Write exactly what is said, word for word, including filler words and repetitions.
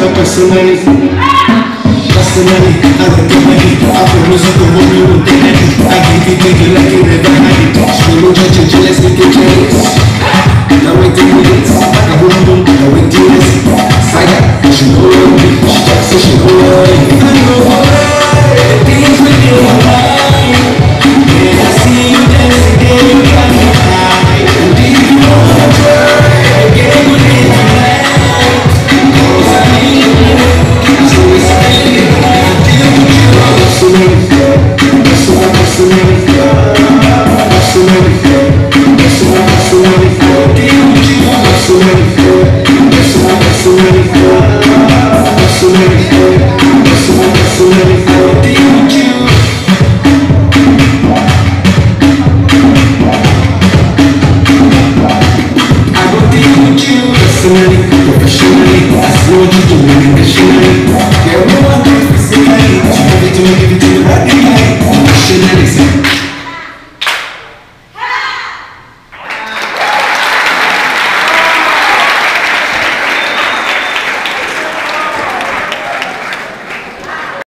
personally, personally, I recommend it. I feel music to hold me with the energy. I give it to you like you never had it. She will judge you, jealous, make you jealous. Now wait a minute, I boom boom, now wait till this. Fire, she know me, she talks so she know me. I know her, things with you are mine. When I see you dancing, then you got me high. And if you wanna try, again we need to play. Cause I need you, so it's me. I deal with you, I'm so many. I'm so I'm so many. I'm so many. I'm so I'm so many. I deal with you, I'm so many. I'm so I'm so many. I'm so many. I'm so I'm so many. I deal with you. I go deal with you personally, professionally. I see what you do intentionally. Yeah, we want to physically. You give it to me, give it to me radically. Emotionally,